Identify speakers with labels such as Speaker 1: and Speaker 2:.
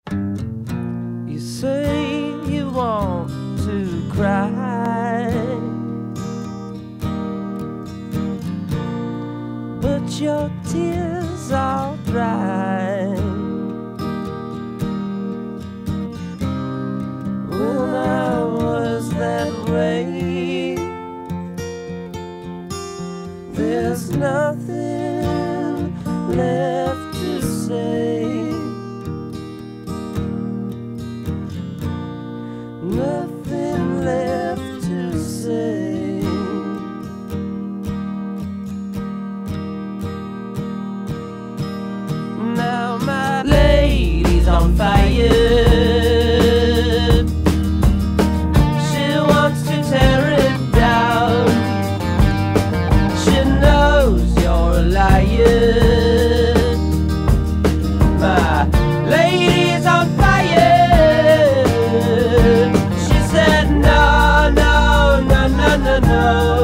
Speaker 1: You say you want to cry, but your tears are dry. When I was that way, there's nothing left to say. Nothing left to say. Now my lady's on fire. She wants to tear it down. She knows you're a liar. My lady's on fire. She said no, no, no, no, no, no.